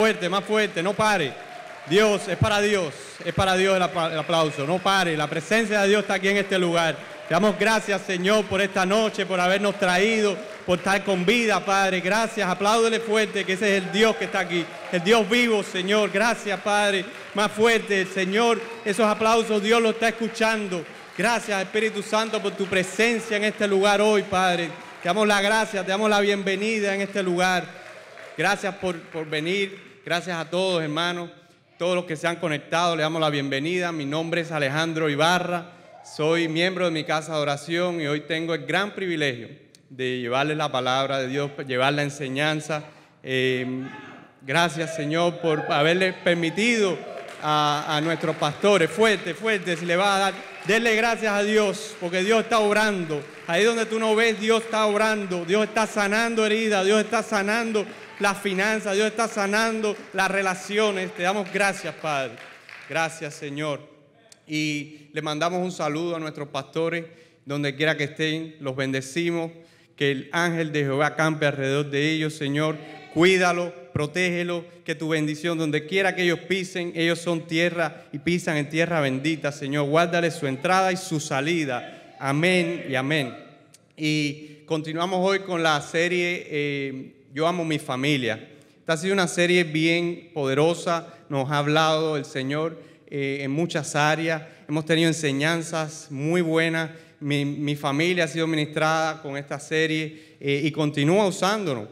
Más fuerte, no pare. Dios, es para Dios el aplauso, no pare. La presencia de Dios está aquí en este lugar. Te damos gracias, Señor, por esta noche, por habernos traído, por estar con vida, Padre. Gracias, apláudele fuerte, que ese es el Dios que está aquí, el Dios vivo, Señor. Gracias, Padre. Más fuerte, Señor, esos aplausos Dios los está escuchando. Gracias, Espíritu Santo, por tu presencia en este lugar hoy, Padre. Te damos la gracia, te damos la bienvenida en este lugar. Gracias por venir. Gracias a todos, hermanos, todos los que se han conectado, le damos la bienvenida. Mi nombre es Alejandro Ibarra, soy miembro de mi casa de oración y hoy tengo el gran privilegio de llevarles la palabra de Dios, llevar la enseñanza. Gracias, Señor, por haberle permitido a nuestros pastores, fuerte, si le va a dar, denle gracias a Dios, porque Dios está obrando. Ahí donde tú no ves, Dios está obrando, Dios está sanando heridas, Dios está sanando las finanzas, Dios está sanando las relaciones. Te damos gracias, Padre. Gracias, Señor. Y le mandamos un saludo a nuestros pastores, donde quiera que estén, los bendecimos. Que el ángel de Jehová campe alrededor de ellos, Señor. Cuídalo, protégelo, que tu bendición, donde quiera que ellos pisen, ellos son tierra y pisan en tierra bendita, Señor. Guárdale su entrada y su salida. Amén y amén. Y continuamos hoy con la serie Yo amo mi familia. Esta ha sido una serie bien poderosa, nos ha hablado el Señor en muchas áreas, hemos tenido enseñanzas muy buenas, mi familia ha sido ministrada con esta serie y continúa usando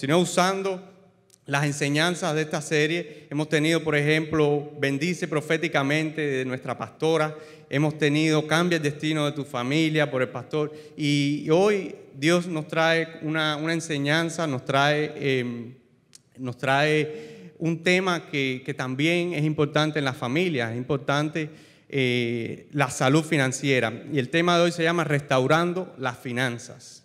las enseñanzas de esta serie. Hemos tenido, por ejemplo, bendice proféticamente de nuestra pastora, hemos tenido cambia el destino de tu familia por el pastor y hoy Dios nos trae una enseñanza, nos trae un tema que también es importante en la familia, es importante la salud financiera. Y el tema de hoy se llama Restaurando las Finanzas.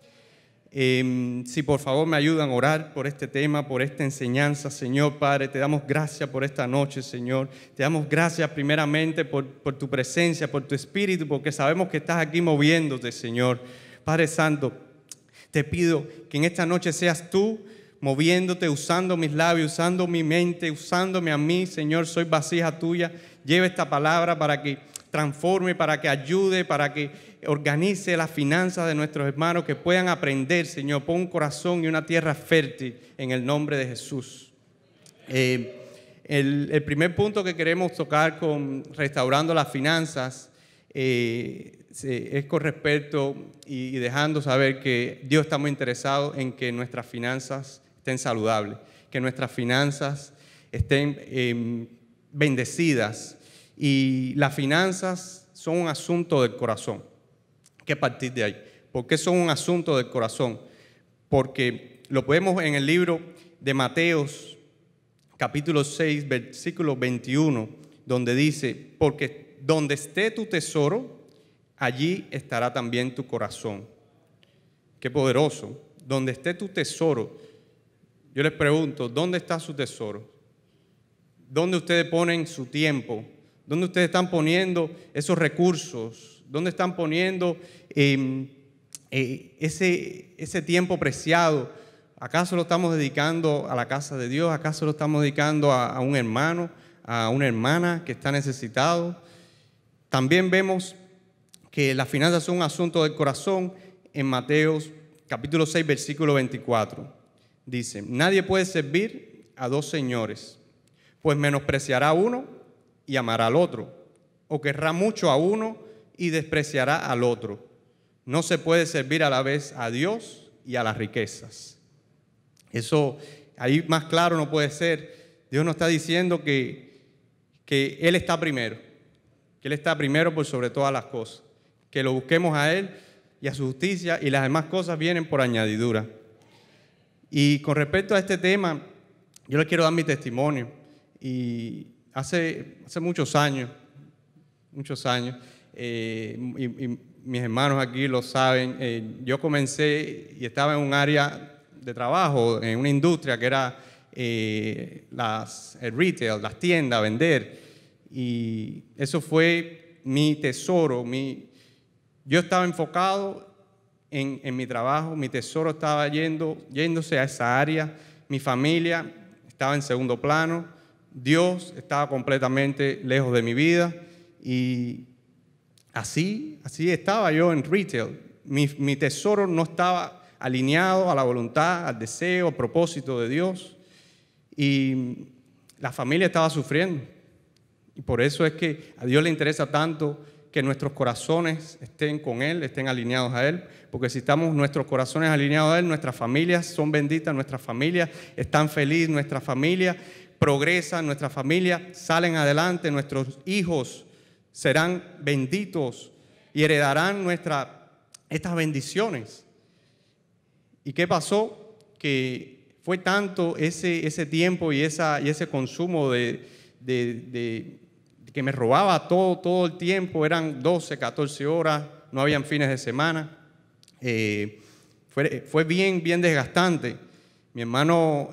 Si por favor me ayudan a orar por este tema, por esta enseñanza, Señor Padre, te damos gracias por esta noche, Señor. Te damos gracias primeramente por tu presencia, por tu espíritu, porque sabemos que estás aquí moviéndote, Señor. Padre Santo, te pido que en esta noche seas tú moviéndote, usando mis labios, usando mi mente, usándome a mí, Señor. Soy vasija tuya. Lleva esta palabra para que transforme, para que ayude, para que organice las finanzas de nuestros hermanos, que puedan aprender, Señor. Pon un corazón y una tierra fértil en el nombre de Jesús. El primer punto que queremos tocar con Restaurando las Finanzas es con respecto y dejando saber que Dios está muy interesado en que nuestras finanzas estén saludables, que nuestras finanzas estén bendecidas. Y las finanzas son un asunto del corazón. ¿Qué partir de ahí? ¿Por qué son un asunto del corazón? Porque lo podemos en el libro de Mateos, capítulo 6, versículo 21, donde dice, porque donde esté tu tesoro, allí estará también tu corazón. Qué poderoso. Donde esté tu tesoro. Yo les pregunto, ¿dónde está su tesoro? ¿Dónde ustedes ponen su tiempo? ¿Dónde ustedes están poniendo esos recursos? ¿Dónde están poniendo ese tiempo preciado? ¿Acaso lo estamos dedicando a la casa de Dios? ¿Acaso lo estamos dedicando a un hermano, a una hermana que está necesitado? También vemos que las finanzas son un asunto del corazón en Mateos capítulo 6, versículo 24. Dice, nadie puede servir a dos señores, pues menospreciará a uno y amará al otro, o querrá mucho a uno y despreciará al otro. No se puede servir a la vez a Dios y a las riquezas. Eso ahí más claro no puede ser. Dios nos está diciendo que Él está primero, que Él está primero por sobre todas las cosas, que lo busquemos a Él y a su justicia, y las demás cosas vienen por añadidura. Y con respecto a este tema, yo les quiero dar mi testimonio. Y hace muchos años, y mis hermanos aquí lo saben, yo comencé y estaba en un área de trabajo, en una industria que era el retail, las tiendas, vender. Y eso fue mi tesoro. Yo estaba enfocado en mi trabajo, mi tesoro estaba yéndose a esa área, mi familia estaba en segundo plano, Dios estaba completamente lejos de mi vida y así estaba yo en retail. Mi tesoro no estaba alineado a la voluntad, al deseo, al propósito de Dios y la familia estaba sufriendo. Y por eso es que a Dios le interesa tanto que nuestros corazones estén con Él, estén alineados a Él, porque si estamos nuestros corazones alineados a Él, nuestras familias son benditas, nuestras familias están felices, nuestras familias progresan, nuestras familias salen adelante, nuestros hijos serán benditos y heredarán estas bendiciones. ¿Y qué pasó? Que fue tanto ese tiempo y ese consumo que me robaba todo el tiempo, eran 12, 14 horas, no habían fines de semana. Fue bien desgastante. Mi hermano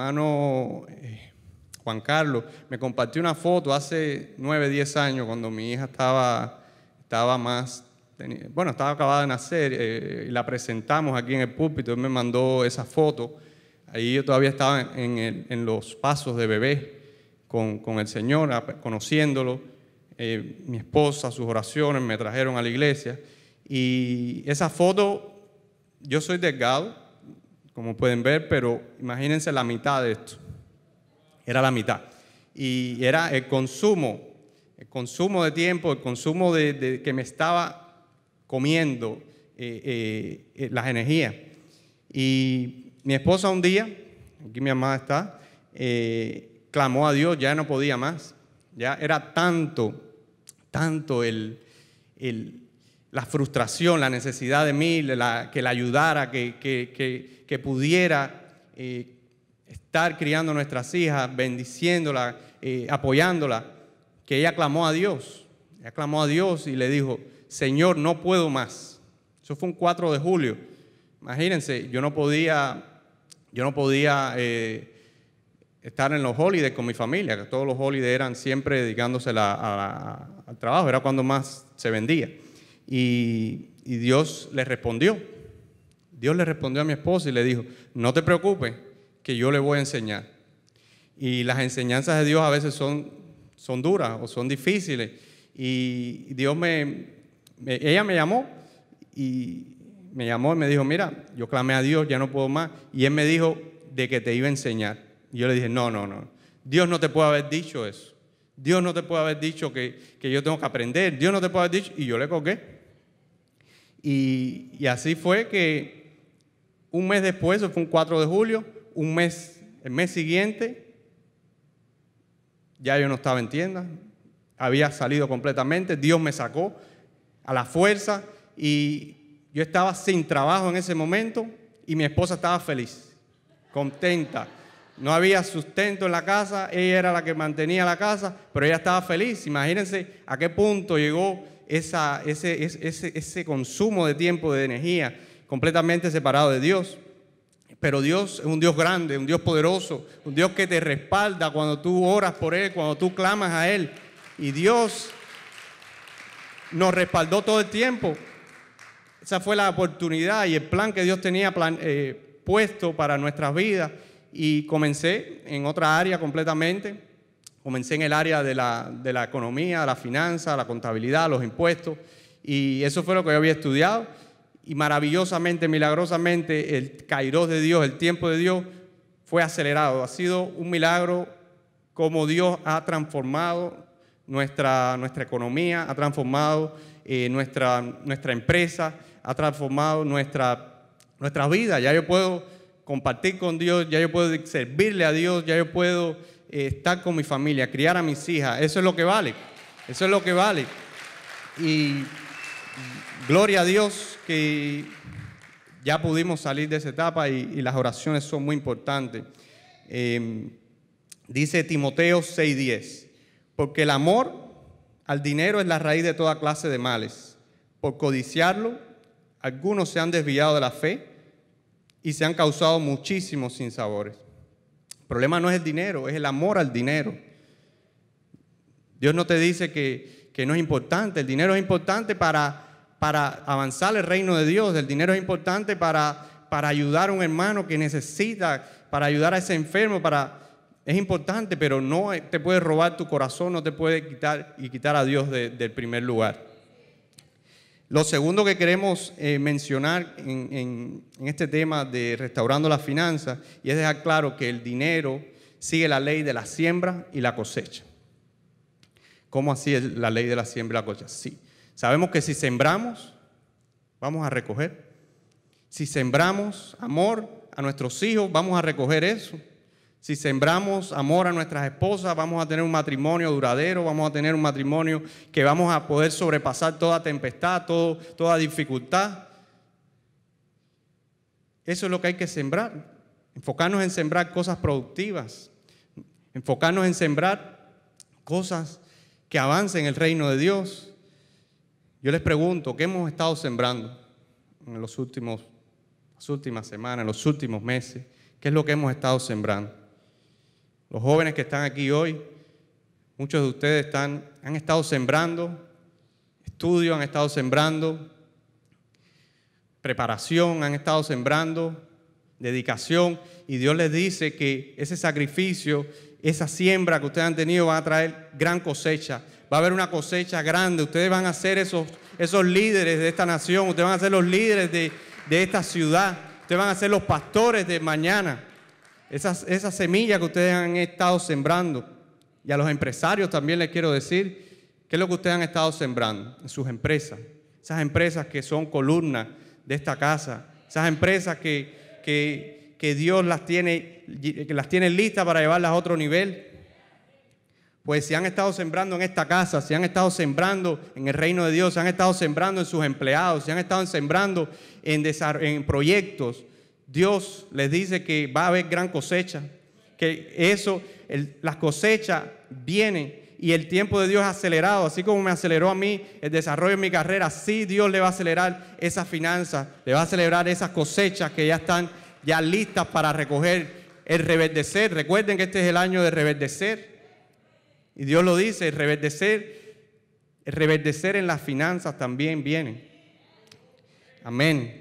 Juan Carlos me compartió una foto hace 9, 10 años cuando mi hija estaba acabada de nacer y la presentamos aquí en el púlpito. Él me mandó esa foto. Ahí yo todavía estaba en los pasos de bebé con el Señor, conociéndolo. Mi esposa, sus oraciones me trajeron a la iglesia. Y esa foto, yo soy delgado, como pueden ver, pero imagínense la mitad de esto. Era la mitad. Y era el consumo de tiempo, el consumo de que me estaba comiendo las energías. Y mi esposa un día, aquí mi amada está, clamó a Dios, ya no podía más. Ya era tanto la frustración, la necesidad de mí, que la ayudara, que pudiera estar criando a nuestras hijas, bendiciéndola, apoyándola, que ella clamó a Dios. Ella clamó a Dios y le dijo: Señor, no puedo más. Eso fue un 4 de julio. Imagínense, yo no podía estar en los holidays con mi familia, que todos los holidays eran siempre dedicándose al trabajo, era cuando más se vendía. Y Dios le respondió. Dios le respondió a mi esposa y le dijo: no te preocupes, que yo le voy a enseñar. Y las enseñanzas de Dios a veces son duras o son difíciles. Y Dios ella me llamó y me dijo: mira, yo clamé a Dios, ya no puedo más. Y Él me dijo de que te iba a enseñar. Y yo le dije: no. Dios no te puede haber dicho eso. Dios no te puede haber dicho que yo tengo que aprender. Dios no te puede haber dicho. Y yo le colgué. Y así fue que un mes después, eso fue un 4 de julio, el mes siguiente, ya yo no estaba en tienda, había salido completamente, Dios me sacó a la fuerza y yo estaba sin trabajo en ese momento y mi esposa estaba feliz, contenta. No había sustento en la casa, ella era la que mantenía la casa, pero ella estaba feliz. Imagínense a qué punto llegó ese consumo de tiempo, de energía, completamente separado de Dios. Pero Dios es un Dios grande, un Dios poderoso, un Dios que te respalda cuando tú oras por Él, cuando tú clamas a Él. Y Dios nos respaldó todo el tiempo. Esa fue la oportunidad y el plan que Dios tenía puesto para nuestras vidas. Y comencé en otra área completamente. Comencé en el área de la economía, la finanza, la contabilidad, los impuestos. Y eso fue lo que yo había estudiado. Y maravillosamente, milagrosamente, el kairos de Dios, el tiempo de Dios, fue acelerado. Ha sido un milagro cómo Dios ha transformado nuestra economía, ha transformado nuestra empresa, ha transformado nuestra vida. Ya yo puedo compartir con Dios, ya yo puedo servirle a Dios, ya yo puedo estar con mi familia, criar a mis hijas. Eso es lo que vale. Eso es lo que vale. Y gloria a Dios que ya pudimos salir de esa etapa y las oraciones son muy importantes. Dice Timoteo 6:10, porque el amor al dinero es la raíz de toda clase de males. Por codiciarlo, algunos se han desviado de la fe y se han causado muchísimos sinsabores. El problema no es el dinero, es el amor al dinero. Dios no te dice que no es importante. El dinero es importante para avanzar el reino de Dios. El dinero es importante para ayudar a un hermano que necesita, para ayudar a ese enfermo, para es importante, pero no te puede robar tu corazón, no te puede quitar a Dios del primer lugar. Lo segundo que queremos mencionar en este tema de restaurando las finanzas, y es dejar claro que el dinero sigue la ley de la siembra y la cosecha. ¿Cómo así es la ley de la siembra y la cosecha? Sí, sabemos que si sembramos, vamos a recoger. Si sembramos amor a nuestros hijos, vamos a recoger eso. Si sembramos amor a nuestras esposas, vamos a tener un matrimonio duradero, vamos a tener un matrimonio que vamos a poder sobrepasar toda tempestad, toda dificultad. Eso es lo que hay que sembrar. Enfocarnos en sembrar cosas productivas. Enfocarnos en sembrar cosas que avancen el reino de Dios. Yo les pregunto, ¿qué hemos estado sembrando en las últimas semanas, en los últimos meses? ¿Qué es lo que hemos estado sembrando? Los jóvenes que están aquí hoy, muchos de ustedes han estado sembrando estudio, han estado sembrando preparación, han estado sembrando dedicación, y Dios les dice que ese sacrificio, esa siembra que ustedes han tenido va a traer gran cosecha. Va a haber una cosecha grande. Ustedes van a ser esos líderes de esta nación, ustedes van a ser los líderes de esta ciudad, ustedes van a ser los pastores de mañana. Esas semillas que ustedes han estado sembrando. Y a los empresarios también les quiero decir qué es lo que ustedes han estado sembrando en sus empresas. Esas empresas que son columnas de esta casa. Esas empresas que Dios las tiene listas para llevarlas a otro nivel. Pues si han estado sembrando en esta casa, si han estado sembrando en el reino de Dios, si han estado sembrando en sus empleados, si han estado sembrando en proyectos, Dios les dice que va a haber gran cosecha, que las cosechas vienen y el tiempo de Dios es acelerado. Así como me aceleró a mí el desarrollo de mi carrera, así Dios le va a acelerar esas finanzas, le va a acelerar esas cosechas que ya están ya listas para recoger el reverdecer. Recuerden que este es el año de reverdecer, y Dios lo dice, el reverdecer en las finanzas también viene. Amén.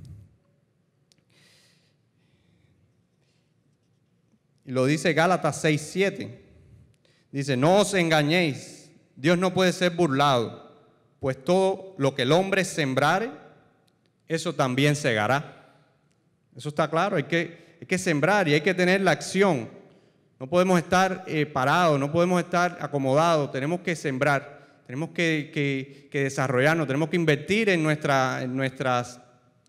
Y lo dice Gálatas 6:7. Dice, no os engañéis, Dios no puede ser burlado, pues todo lo que el hombre sembrare, eso también segará. Eso está claro, hay que sembrar y hay que tener la acción. No podemos estar parados, no podemos estar acomodados, tenemos que sembrar, tenemos que desarrollarnos, tenemos que invertir en nuestros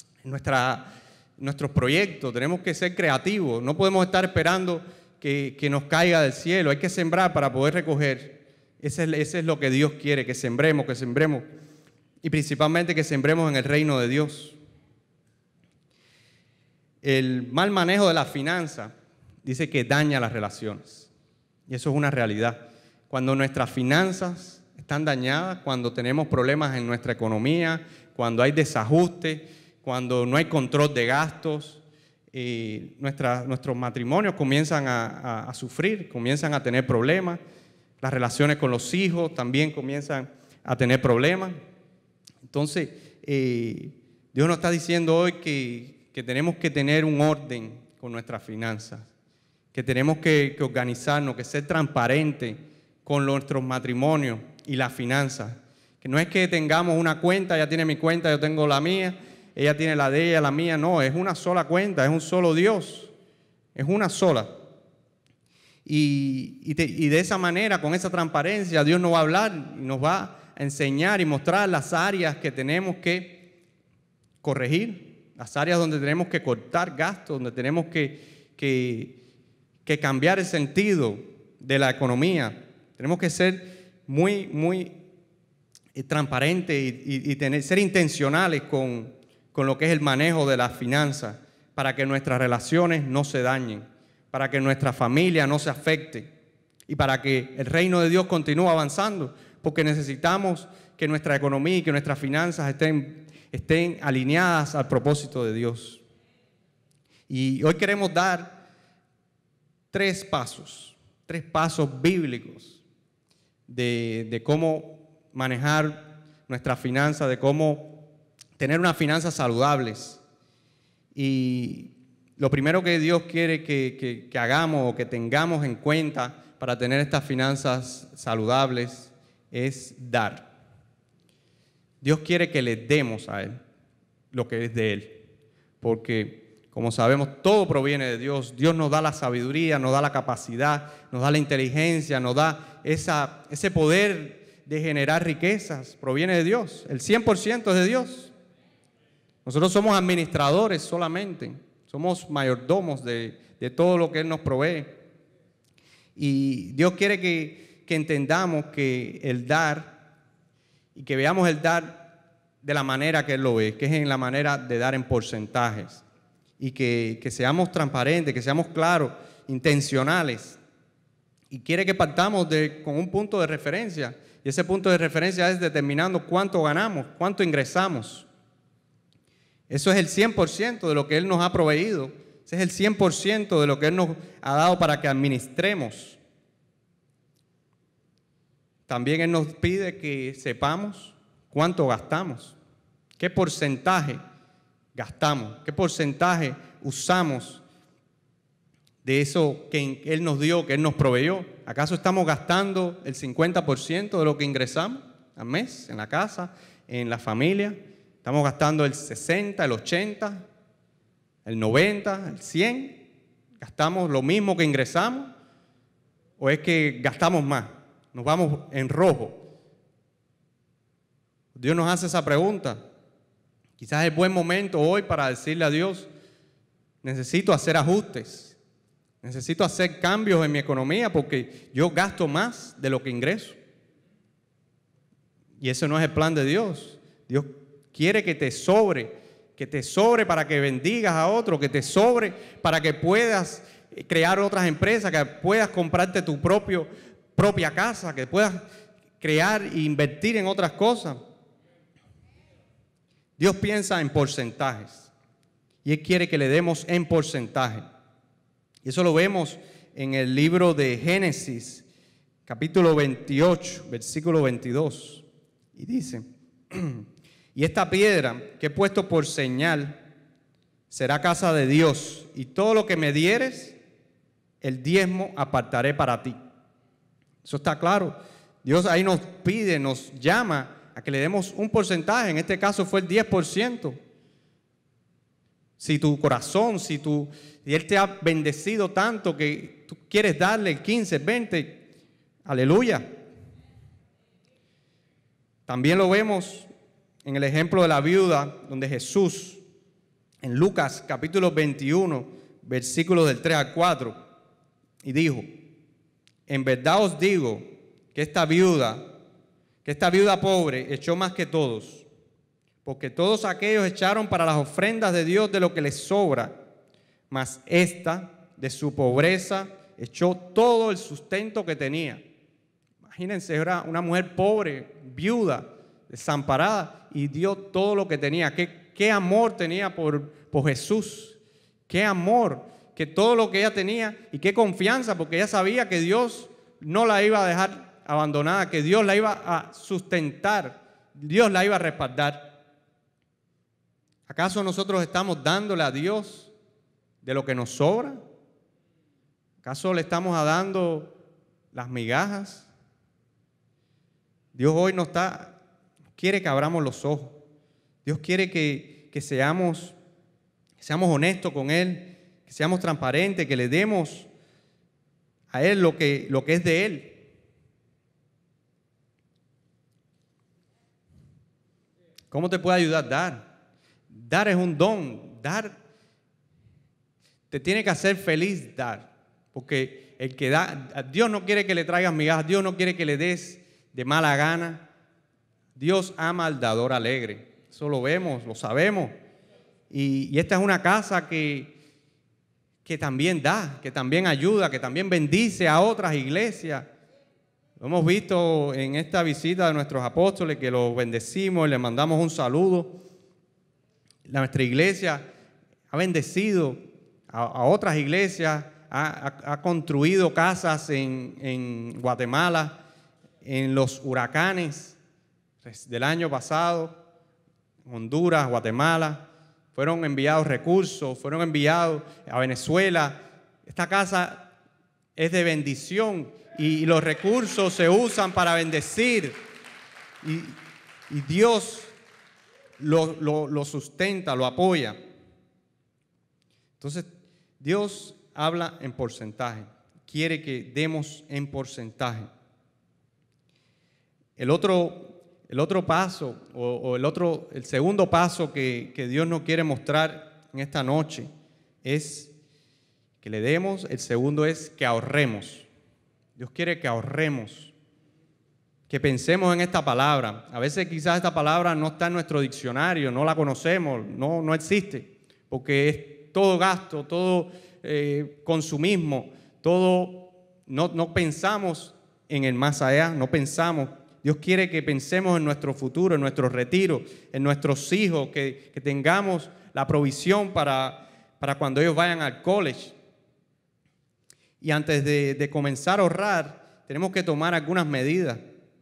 proyectos, tenemos que ser creativos, no podemos estar esperando que nos caiga del cielo, hay que sembrar para poder recoger. Ese es lo que Dios quiere, que sembremos, y principalmente que sembremos en el reino de Dios. El mal manejo de las finanzas dice que daña las relaciones, y eso es una realidad. Cuando nuestras finanzas están dañadas, cuando tenemos problemas en nuestra economía, cuando hay desajuste, cuando no hay control de gastos, nuestros matrimonios comienzan a sufrir, comienzan a tener problemas. Las relaciones con los hijos también comienzan a tener problemas. Entonces, Dios nos está diciendo hoy que tenemos que tener un orden con nuestras finanzas, que tenemos que organizarnos, que ser transparentes con nuestros matrimonios y las finanzas. Que no es que tengamos una cuenta, ella tiene mi cuenta, yo tengo la mía, ella tiene la de ella, la mía. No, es una sola cuenta, es un solo Dios, es una sola. Y de esa manera, con esa transparencia, Dios nos va a hablar, nos va a enseñar y mostrar las áreas que tenemos que corregir, las áreas donde tenemos que cortar gastos, donde tenemos que cambiar el sentido de la economía. Tenemos que ser muy transparentes y ser intencionales con lo que es el manejo de las finanzas, para que nuestras relaciones no se dañen, para que nuestra familia no se afecte y para que el reino de Dios continúe avanzando, porque necesitamos que nuestra economía y que nuestras finanzas estén alineadas al propósito de Dios. Y hoy queremos dar tres pasos bíblicos de cómo manejar nuestras finanzas, de cómo tener unas finanzas saludables. Y lo primero que Dios quiere que hagamos o que tengamos en cuenta para tener estas finanzas saludables es dar. Dios quiere que le demos a Él lo que es de Él, porque como sabemos todo proviene de Dios. Dios nos da la sabiduría, nos da la capacidad, nos da la inteligencia, nos da ese poder de generar riquezas, proviene de Dios. El 100% es de Dios. Nosotros somos administradores solamente, somos mayordomos de todo lo que Él nos provee. Y Dios quiere que entendamos que el dar y que veamos el dar de la manera que Él lo ve, que es en la manera de dar en porcentajes. Y que seamos transparentes, que seamos claros, intencionales. Y quiere que partamos con un punto de referencia. Y ese punto de referencia es determinando cuánto ganamos, cuánto ingresamos. Eso es el 100% de lo que Él nos ha proveído. Ese es el 100% de lo que Él nos ha dado para que administremos. También Él nos pide que sepamos cuánto gastamos, qué porcentaje gastamos, qué porcentaje usamos de eso que Él nos dio, que Él nos proveyó. ¿Acaso estamos gastando el 50% de lo que ingresamos al mes en la casa, en la familia? ¿Estamos gastando el 60, el 80, el 90, el 100? ¿Gastamos lo mismo que ingresamos? ¿O es que gastamos más? Nos vamos en rojo. Dios nos hace esa pregunta. Quizás es buen momento hoy para decirle a Dios, necesito hacer ajustes, necesito hacer cambios en mi economía porque yo gasto más de lo que ingreso. Y ese no es el plan de Dios. Dios quiere que te sobre para que bendigas a otro, que te sobre para que puedas crear otras empresas, que puedas comprarte tu propia casa, que puedas crear e invertir en otras cosas. Dios piensa en porcentajes y Él quiere que le demos en porcentaje. Y eso lo vemos en el libro de Génesis, capítulo 28, versículo 22. Y dice, y esta piedra que he puesto por señal será casa de Dios, y todo lo que me dieres, el diezmo apartaré para ti. Eso está claro. Dios ahí nos pide, nos llama a que le demos un porcentaje. En este caso fue el 10%. Si tu corazón, si Él te ha bendecido tanto que tú quieres darle el 15, el 20, aleluya. También lo vemos en el ejemplo de la viuda, donde Jesús, en Lucas capítulo 21, versículos del 3 al 4, y dijo, en verdad os digo que esta viuda pobre echó más que todos, porque todos aquellos echaron para las ofrendas de Dios de lo que les sobra, mas esta, de su pobreza, echó todo el sustento que tenía. Imagínense, era una mujer pobre, viuda, desamparada, y dio todo lo que tenía. ¿Qué amor tenía por Jesús? ¿Qué amor? Que todo lo que ella tenía, y qué confianza, porque ella sabía que Dios no la iba a dejar abandonada, que Dios la iba a sustentar, Dios la iba a respaldar. ¿Acaso nosotros estamos dándole a Dios de lo que nos sobra? ¿Acaso le estamos dando las migajas? Dios hoy quiere que abramos los ojos. Dios quiere que seamos honestos con Él, que seamos transparentes, que le demos a Él lo que es de Él. ¿Cómo te puede ayudar dar? Dar es un don. Dar te tiene que hacer feliz dar. Porque el que da, Dios no quiere que le traigas migajas, Dios no quiere que le des de mala gana. Dios ama al dador alegre. Eso lo vemos, lo sabemos. Y esta es una casa que también da, que también ayuda, que también bendice a otras iglesias. Lo hemos visto en esta visita de nuestros apóstoles, que los bendecimos y les mandamos un saludo. Nuestra iglesia ha bendecido a otras iglesias, ha construido casas en Guatemala, en los huracanes del año pasado, Honduras, Guatemala. fueron enviados recursos, fueron enviados a Venezuela. Esta casa es de bendición y los recursos se usan para bendecir. Y Dios lo sustenta, lo apoya. Entonces, Dios habla en porcentaje. Quiere que demos en porcentaje. El otro paso, el segundo paso que Dios nos quiere mostrar en esta noche es que le demos. El segundo es que ahorremos. Dios quiere que ahorremos, que pensemos en esta palabra. A veces quizás esta palabra no está en nuestro diccionario, no la conocemos, no existe, porque es todo gasto, todo consumismo, todo, no pensamos en el más allá, no pensamos. Dios quiere que pensemos en nuestro futuro, en nuestro retiro, en nuestros hijos, que tengamos la provisión para cuando ellos vayan al college. Y antes de comenzar a ahorrar, tenemos que tomar algunas medidas.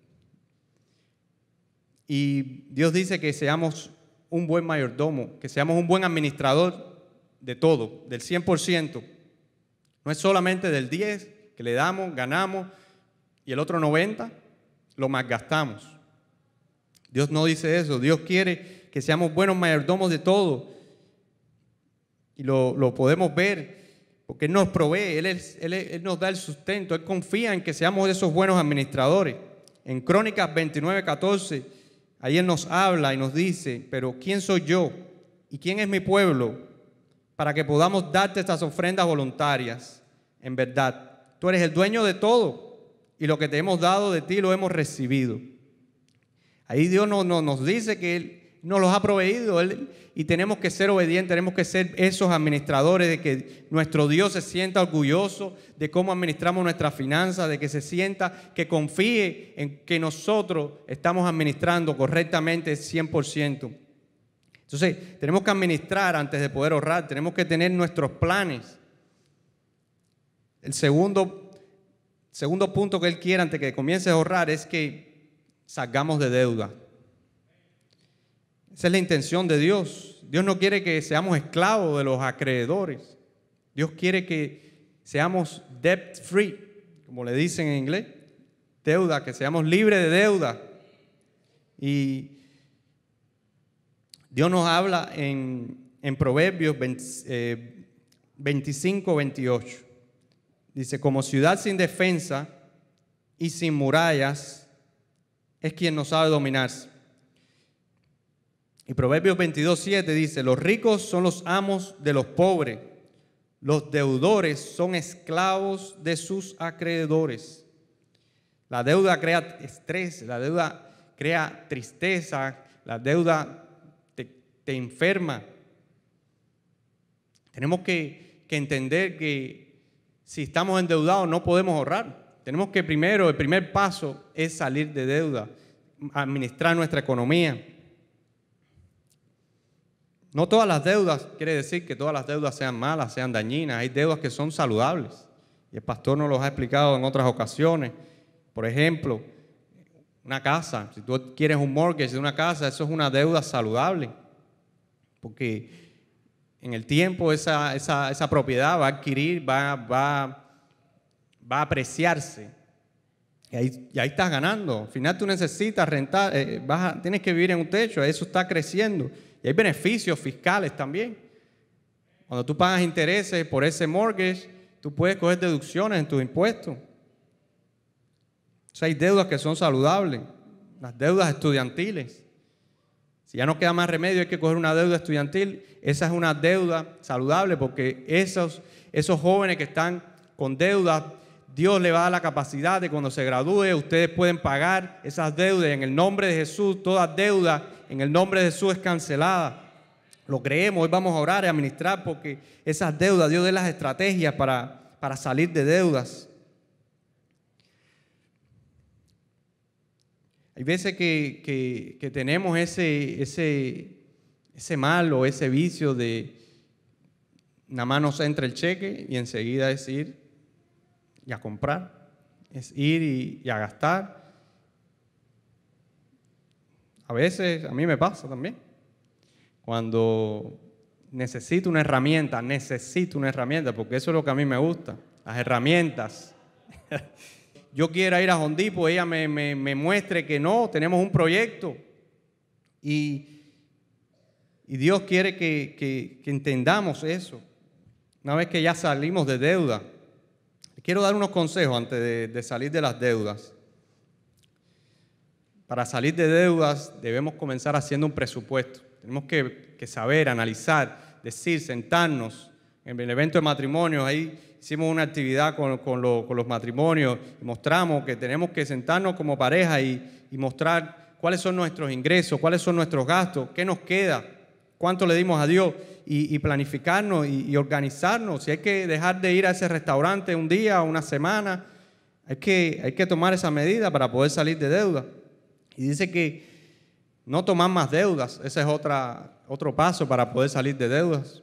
Y Dios dice que seamos un buen mayordomo, que seamos un buen administrador de todo, del 100%. No es solamente del 10 que le damos, ganamos, y el otro 90 lo malgastamos. Dios no dice eso. Dios quiere que seamos buenos mayordomos de todo. Y lo podemos ver porque Él nos provee, Él nos da el sustento. Él confía en que seamos esos buenos administradores. En Crónicas 29:14, ahí Él nos habla y nos dice: pero ¿quién soy yo y quién es mi pueblo para que podamos darte estas ofrendas voluntarias? En verdad, tú eres el dueño de todo, y lo que te hemos dado de ti lo hemos recibido. Ahí Dios nos dice que Él nos los ha proveído, y tenemos que ser obedientes, tenemos que ser esos administradores, de que nuestro Dios se sienta orgulloso de cómo administramos nuestras finanzas, de que se sienta, que confíe en que nosotros estamos administrando correctamente el 100%. Entonces, tenemos que administrar antes de poder ahorrar, tenemos que tener nuestros planes. El segundo punto que Él quiere antes de que comiences a ahorrar es que salgamos de deuda. Esa es la intención de Dios. Dios no quiere que seamos esclavos de los acreedores. Dios quiere que seamos debt free, como le dicen en inglés. Deuda, que seamos libres de deuda. Y Dios nos habla en Proverbios 25:28. Dice: como ciudad sin defensa y sin murallas es quien no sabe dominarse. Y Proverbios 22:7 dice: los ricos son los amos de los pobres, los deudores son esclavos de sus acreedores. La deuda crea estrés, la deuda crea tristeza, la deuda te enferma. Tenemos que entender que si estamos endeudados no podemos ahorrar. Tenemos que primero, el primer paso es salir de deuda, administrar nuestra economía. No todas las deudas, quiere decir que todas las deudas sean malas, sean dañinas. Hay deudas que son saludables. Y el pastor nos los ha explicado en otras ocasiones. Por ejemplo, una casa. Si tú quieres un mortgage de una casa, eso es una deuda saludable. Porque en el tiempo esa propiedad va a adquirir, va a apreciarse. Y ahí estás ganando. Al final tú necesitas rentar, tienes que vivir en un techo, eso está creciendo. Y hay beneficios fiscales también. Cuando tú pagas intereses por ese mortgage, tú puedes coger deducciones en tus impuestos. O sea, hay deudas que son saludables, las deudas estudiantiles. Si ya no queda más remedio, hay que coger una deuda estudiantil. Esa es una deuda saludable porque esos jóvenes que están con deudas, Dios le va a dar la capacidad de cuando se gradúe, ustedes pueden pagar esas deudas. En el nombre de Jesús, toda deuda en el nombre de Jesús es cancelada. Lo creemos, hoy vamos a orar y administrar porque esas deudas, Dios dé las estrategias para salir de deudas. Hay veces que tenemos ese mal o ese vicio de nada más nos entra el cheque y enseguida es ir y a comprar, es ir y a gastar. A veces a mí me pasa también. Cuando necesito una herramienta, porque eso es lo que a mí me gusta, las herramientas. Yo quiero ir a Home Depot, ella me muestre que no, tenemos un proyecto. Y Dios quiere que entendamos eso. Una vez que ya salimos de deuda, quiero dar unos consejos antes de salir de las deudas. Para salir de deudas debemos comenzar haciendo un presupuesto. Tenemos que saber, analizar, decir, sentarnos. En el evento de matrimonios, ahí hicimos una actividad con los matrimonios y mostramos que tenemos que sentarnos como pareja y mostrar cuáles son nuestros ingresos, cuáles son nuestros gastos, qué nos queda, cuánto le dimos a Dios y planificarnos y organizarnos. Si hay que dejar de ir a ese restaurante un día o una semana, hay que tomar esa medida para poder salir de deuda. Y dice que no tomar más deudas, ese es otro paso para poder salir de deudas.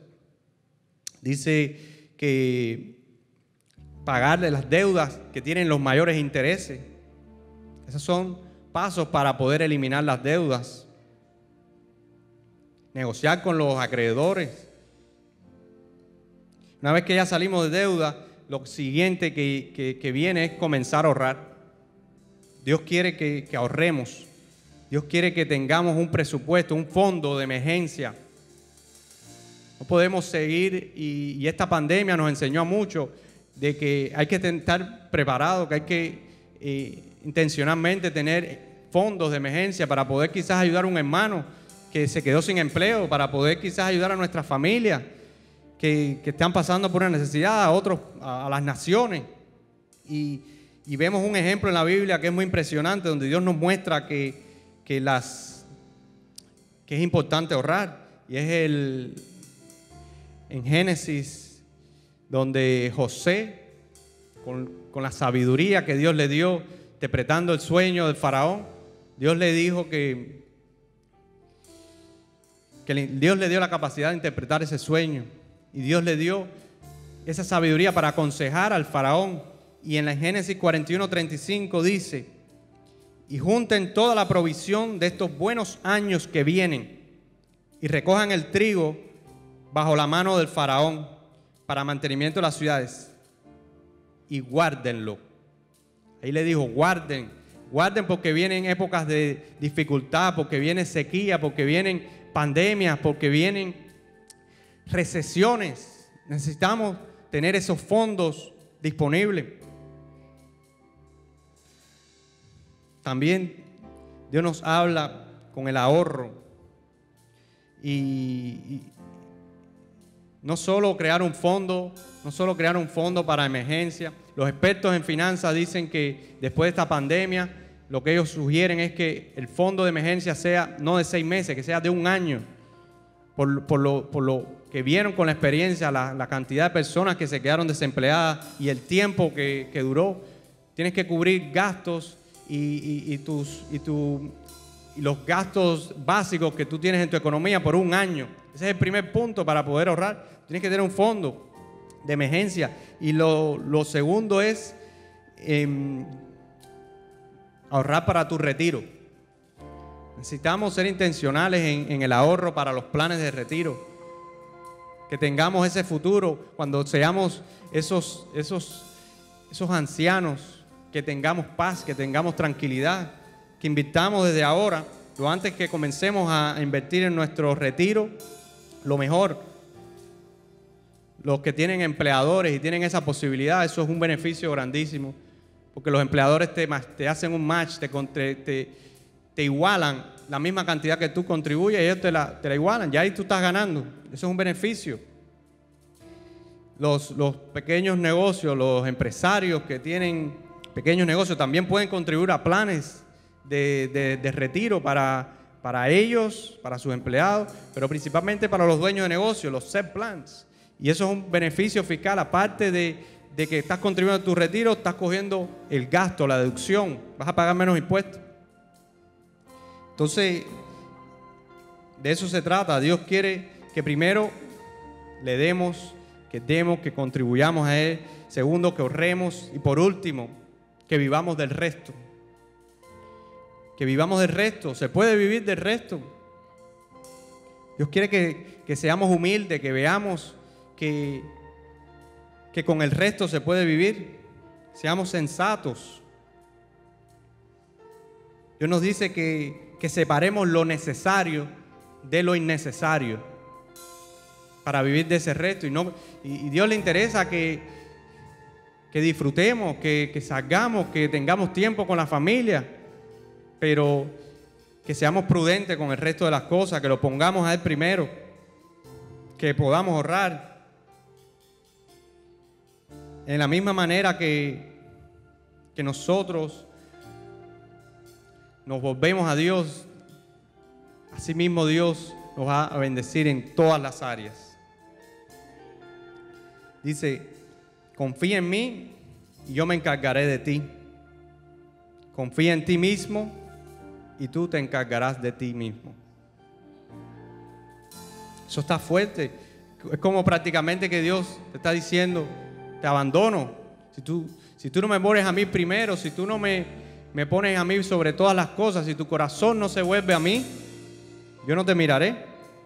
Dice que pagarle las deudas que tienen los mayores intereses. Esos son pasos para poder eliminar las deudas. Negociar con los acreedores. Una vez que ya salimos de deuda, lo siguiente que viene es comenzar a ahorrar. Dios quiere que ahorremos. Dios quiere que tengamos un presupuesto, un fondo de emergencia. No podemos seguir, y esta pandemia nos enseñó mucho de que hay que estar preparados, que hay que intencionalmente tener fondos de emergencia para poder quizás ayudar a un hermano que se quedó sin empleo, para poder quizás ayudar a nuestras familias que están pasando por una necesidad, a otros, a las naciones. Y vemos un ejemplo en la Biblia que es muy impresionante, donde Dios nos muestra que es importante ahorrar. Y es en Génesis, donde José, con la sabiduría que Dios le dio, interpretando el sueño del faraón, Dios le dijo que Dios le dio la capacidad de interpretar ese sueño. Y Dios le dio esa sabiduría para aconsejar al faraón. Y en la Génesis 41:35 dice: y junten toda la provisión de estos buenos años que vienen y recojan el trigo bajo la mano del faraón para mantenimiento de las ciudades y guárdenlo. Ahí le dijo: guarden porque vienen épocas de dificultad, porque viene sequía, porque vienen pandemias, porque vienen recesiones. Necesitamos tener esos fondos disponibles. También Dios nos habla con el ahorro y no solo crear un fondo para emergencia. Los expertos en finanzas dicen que después de esta pandemia, lo que ellos sugieren es que el fondo de emergencia sea no de 6 meses, que sea de 1 año. Por lo que vieron con la experiencia, la cantidad de personas que se quedaron desempleadas y el tiempo que duró. Tienes que cubrir gastos y los gastos básicos que tú tienes en tu economía por 1 año. Ese es el primer punto para poder ahorrar. Tienes que tener un fondo de emergencia. Y lo segundo es ahorrar para tu retiro. Necesitamos ser intencionales en el ahorro para los planes de retiro. Que tengamos ese futuro cuando seamos esos ancianos, que tengamos paz, que tengamos tranquilidad, que invirtamos desde ahora, lo antes que comencemos a invertir en nuestro retiro, lo mejor. Los que tienen empleadores y tienen esa posibilidad, eso es un beneficio grandísimo, porque los empleadores te hacen un match, te igualan la misma cantidad que tú contribuyes y ellos te la igualan, ya ahí tú estás ganando. Eso es un beneficio. Los pequeños negocios, los empresarios que tienen pequeños negocios también pueden contribuir a planes de retiro para ellos, para sus empleados, pero principalmente para los dueños de negocios, los set plans. Y eso es un beneficio fiscal, aparte de que estás contribuyendo a tu retiro, estás cogiendo el gasto, la deducción, vas a pagar menos impuestos. Entonces, de eso se trata. Dios quiere que primero le demos, que contribuyamos a Él. Segundo, que ahorremos. Y por último, que vivamos del resto. Que vivamos del resto. Se puede vivir del resto. Dios quiere que seamos humildes, que veamos que con el resto se puede vivir. Seamos sensatos. Dios nos dice que separemos lo necesario de lo innecesario para vivir de ese resto. Y Dios le interesa que disfrutemos, que salgamos, que tengamos tiempo con la familia, pero que seamos prudentes con el resto de las cosas, que lo pongamos a Él primero, que podamos ahorrar. En la misma manera que nosotros nos volvemos a Dios, así mismo Dios nos va a bendecir en todas las áreas. Dice, confía en mí y yo me encargaré de ti. Confía en ti mismo y tú te encargarás de ti mismo. Eso está fuerte. Es como prácticamente que Dios te está diciendo, te abandono. Si tú no me pones a mí primero, si tú no me pones a mí sobre todas las cosas, si tu corazón no se vuelve a mí, yo no te miraré.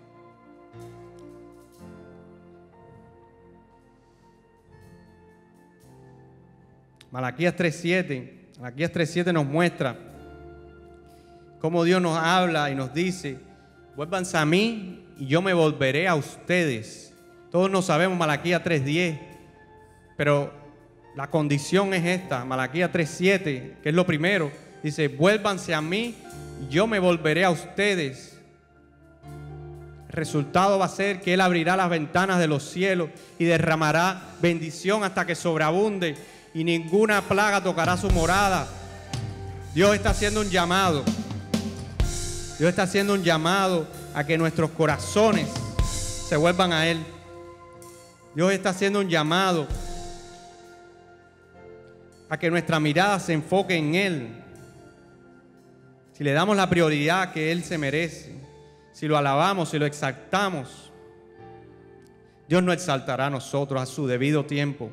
Malaquías 3:7 nos muestra cómo Dios nos habla y nos dice, vuélvanse a mí y yo me volveré a ustedes. Todos nos sabemos Malaquías 3:10, pero la condición es esta, Malaquías 3:7, que es lo primero. Dice, vuélvanse a mí y yo me volveré a ustedes. El resultado va a ser que Él abrirá las ventanas de los cielos y derramará bendición hasta que sobreabunde y ninguna plaga tocará su morada. Dios está haciendo un llamado. Dios está haciendo un llamado a que nuestros corazones se vuelvan a Él. Dios está haciendo un llamado a que nuestra mirada se enfoque en Él. Si le damos la prioridad que Él se merece, si lo alabamos, si lo exaltamos, Dios nos exaltará a nosotros a su debido tiempo.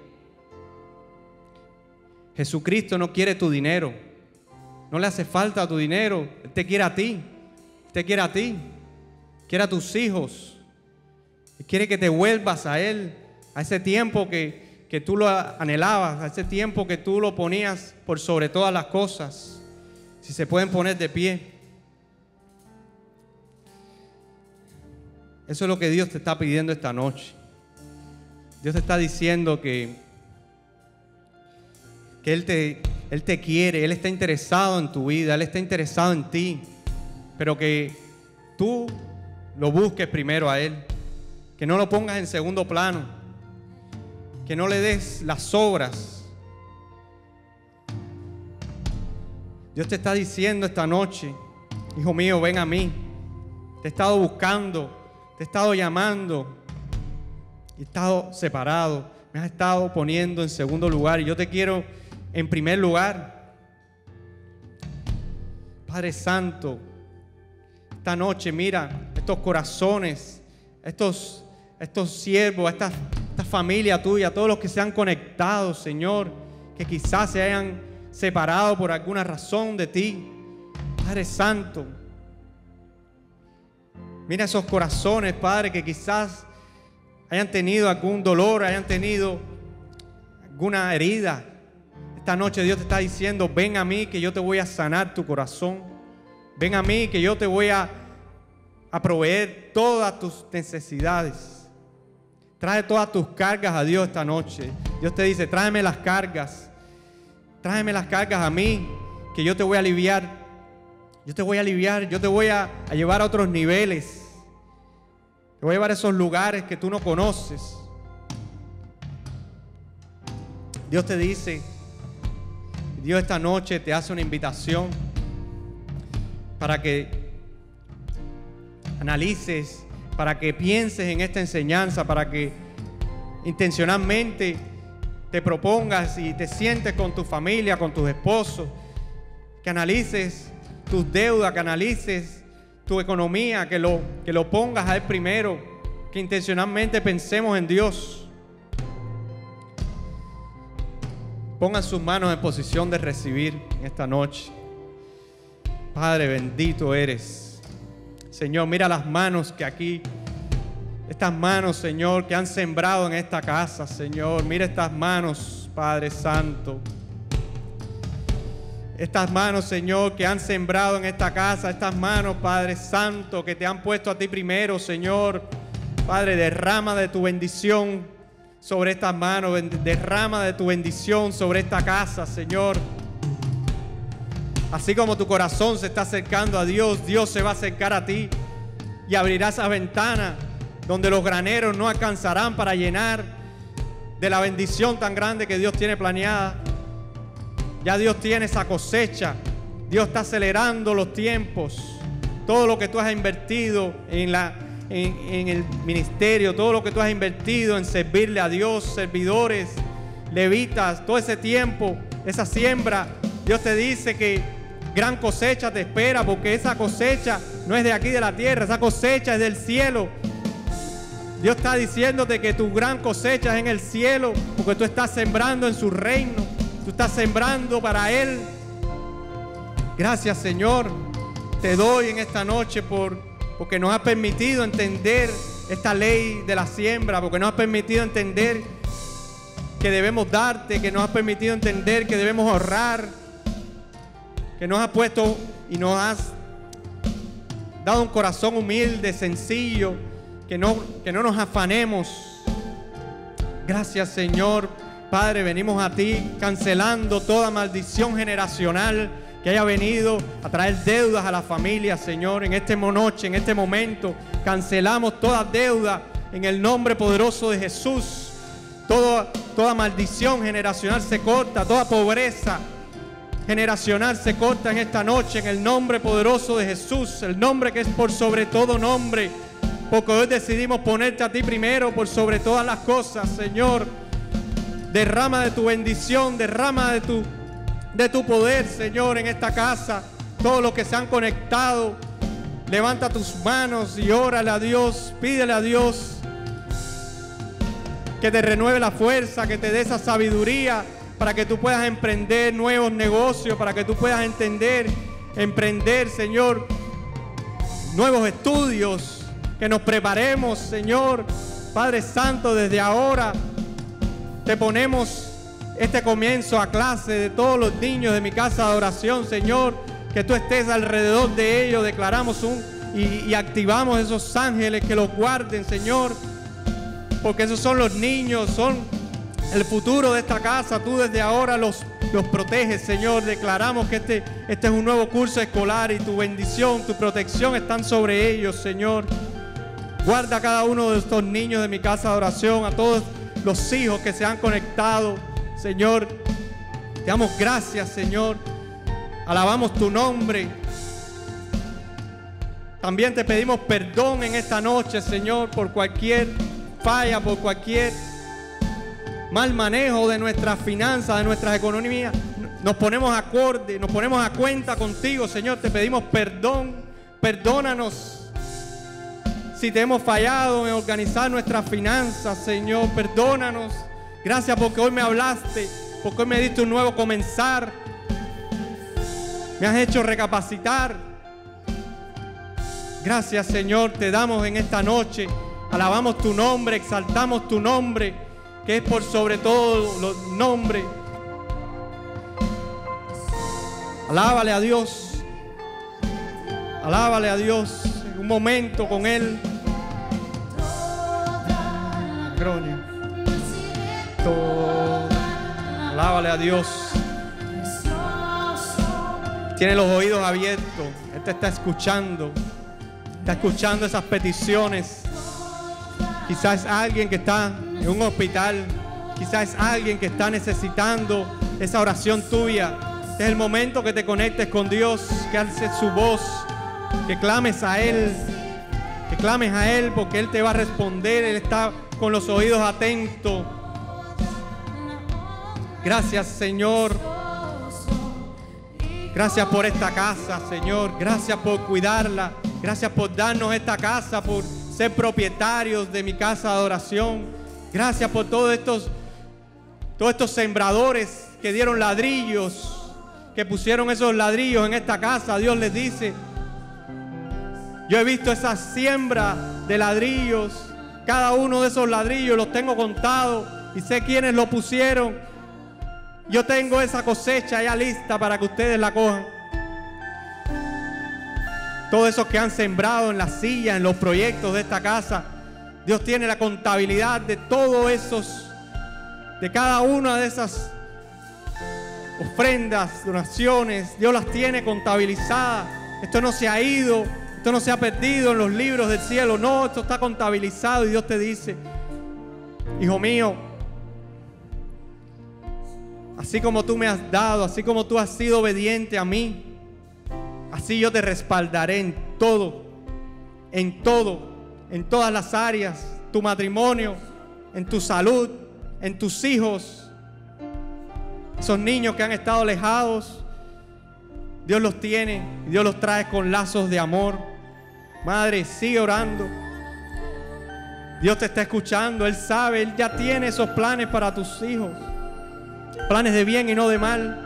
Jesucristo no quiere tu dinero, no le hace falta tu dinero. Él te quiere a ti, te quiere a ti, quiere a tus hijos. Él quiere que te vuelvas a Él, a ese tiempo que tú lo anhelabas, a ese tiempo que tú lo ponías por sobre todas las cosas. Si se pueden poner de pie. Eso es lo que Dios te está pidiendo esta noche. Dios te está diciendo que Él te quiere, Él está interesado en tu vida, Él está interesado en ti, pero que tú lo busques primero a Él, que no lo pongas en segundo plano, que no le des las obras. Dios te está diciendo esta noche, hijo mío, ven a mí. Te he estado buscando, te he estado llamando, he estado separado, me has estado poniendo en segundo lugar y yo te quiero en primer lugar. Padre Santo, esta noche mira estos corazones, estos siervos, esta familia tuya, todos los que se han conectado, Señor, que quizás se hayan separado por alguna razón de ti. Padre Santo, mira esos corazones, Padre, que quizás hayan tenido algún dolor, hayan tenido alguna herida. Esta noche Dios te está diciendo, ven a mí que yo te voy a sanar tu corazón. Ven a mí que yo te voy a proveer todas tus necesidades. Trae todas tus cargas a Dios esta noche. Dios te dice, tráeme las cargas a mí, que yo te voy a aliviar. Yo te voy a aliviar, yo te voy a llevar a otros niveles. Te voy a llevar a esos lugares que tú no conoces. Dios te dice, Dios esta noche te hace una invitación para que analices, para que pienses en esta enseñanza, para que intencionalmente te propongas y te sientes con tu familia, con tus esposos, que analices tus deudas, que analices tu economía, que lo pongas a Él primero, que intencionalmente pensemos en Dios. Pongan sus manos en posición de recibir en esta noche. Padre, bendito eres. Señor, mira las manos que aquí, estas manos, Señor, que han sembrado en esta casa, Señor. Mira estas manos, Padre Santo. Estas manos, Señor, que han sembrado en esta casa. Estas manos, Padre Santo, que te han puesto a ti primero, Señor. Padre, derrama de tu bendición sobre estas manos. Derrama de tu bendición sobre esta casa, Señor. Así como tu corazón se está acercando a Dios, Dios se va a acercar a ti y abrirá esa ventana donde los graneros no alcanzarán para llenar de la bendición tan grande que Dios tiene planeada. Ya Dios tiene esa cosecha. Dios está acelerando los tiempos. Todo lo que tú has invertido en el ministerio, todo lo que tú has invertido en servirle a Dios, servidores, levitas, todo ese tiempo, esa siembra, Dios te dice que gran cosecha te espera, porque esa cosecha no es de aquí de la tierra, esa cosecha es del cielo. Dios está diciéndote que tu gran cosecha es en el cielo, porque tú estás sembrando en su reino, tú estás sembrando para Él. Gracias, Señor, te doy en esta noche porque nos has permitido entender esta ley de la siembra, porque nos has permitido entender que debemos darte, que nos has permitido entender que debemos ahorrar, que nos has puesto y nos has dado un corazón humilde, sencillo, que no nos afanemos. Gracias, Señor. Padre, venimos a ti cancelando toda maldición generacional que haya venido a traer deudas a la familia, Señor. En esta noche, en este momento, cancelamos toda deuda en el nombre poderoso de Jesús. Toda maldición generacional se corta, toda pobreza generacional se corta en esta noche en el nombre poderoso de Jesús, el nombre que es por sobre todo nombre, porque hoy decidimos ponerte a ti primero por sobre todas las cosas, Señor. Derrama de tu bendición, derrama de tu poder, Señor, en esta casa. Todos los que se han conectado, levanta tus manos y órale a Dios, pídele a Dios que te renueve la fuerza, que te dé esa sabiduría para que tú puedas emprender nuevos negocios, para que tú puedas emprender, Señor, nuevos estudios, que nos preparemos, Señor. Padre Santo, desde ahora te ponemos este comienzo a clase de todos los niños de mi casa de oración, Señor, que tú estés alrededor de ellos. Declaramos y activamos esos ángeles que los guarden, Señor, porque esos son los niños, son el futuro de esta casa. Tú desde ahora los proteges, Señor. Declaramos que este es un nuevo curso escolar y tu bendición, tu protección están sobre ellos, Señor. Guarda a cada uno de estos niños de mi casa de oración, a todos los hijos que se han conectado, Señor. Te damos gracias, Señor. Alabamos tu nombre. También te pedimos perdón en esta noche, Señor, por cualquier falla, por cualquier mal manejo de nuestras finanzas, de nuestras economías. Nos ponemos acorde, nos ponemos a cuenta contigo, Señor. Te pedimos perdón. Perdónanos si te hemos fallado en organizar nuestras finanzas, Señor. Perdónanos. Gracias porque hoy me hablaste, porque hoy me diste un nuevo comenzar. Me has hecho recapacitar. Gracias, Señor, te damos en esta noche. Alabamos tu nombre, exaltamos tu nombre, que es por sobre todo los nombres. Alábale a Dios. Alábale a Dios. Un momento con Él. Gloria. Alábale a Dios. Tiene los oídos abiertos. Él te está escuchando. Está escuchando esas peticiones. Quizás alguien que está en un hospital, quizás es alguien que está necesitando esa oración tuya. Este es el momento que te conectes con Dios, que alces su voz, que clames a Él, porque Él te va a responder. Él está con los oídos atentos. Gracias, Señor. Gracias por esta casa, Señor. Gracias por cuidarla. Gracias por darnos esta casa, por ser propietarios de mi casa de adoración. Gracias por todos estos sembradores que dieron ladrillos, que pusieron esos ladrillos en esta casa. Dios les dice: Yo he visto esa siembra de ladrillos. Cada uno de esos ladrillos los tengo contados y sé quiénes lo pusieron. Yo tengo esa cosecha ya lista para que ustedes la cojan. Todos esos que han sembrado en las sillas, en los proyectos de esta casa, Dios tiene la contabilidad de todos esos, de cada una de esas ofrendas, donaciones. Dios las tiene contabilizadas. Esto no se ha ido, esto no se ha perdido en los libros del cielo. No, esto está contabilizado y Dios te dice: hijo mío, así como tú me has dado, así como tú has sido obediente a mí, así yo te respaldaré en todo, en todas las áreas, tu matrimonio, en tu salud, en tus hijos. Esos niños que han estado alejados, Dios los tiene, Dios los trae con lazos de amor. Madre, sigue orando. Dios te está escuchando, Él sabe, Él ya tiene esos planes para tus hijos, planes de bien y no de mal.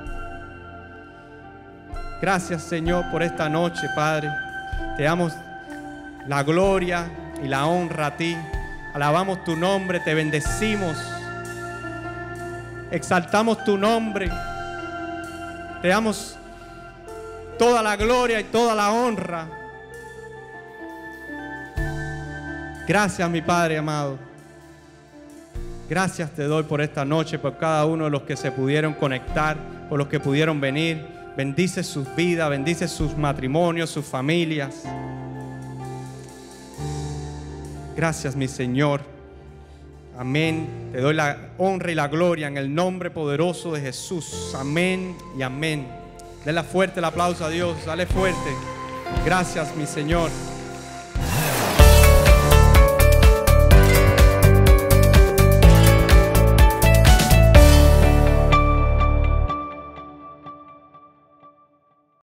Gracias, Señor, por esta noche, Padre. Te damos la gloria y la honra a ti. Alabamos tu nombre, te bendecimos, exaltamos tu nombre. Te damos toda la gloria y toda la honra. Gracias, mi Padre amado. Gracias te doy por esta noche, por cada uno de los que se pudieron conectar, por los que pudieron venir. Bendice sus vidas, bendice sus matrimonios, sus familias. Gracias, mi Señor. Amén. Te doy la honra y la gloria en el nombre poderoso de Jesús. Amén y amén. Denle fuerte el aplauso a Dios. Dale fuerte. Gracias, mi Señor.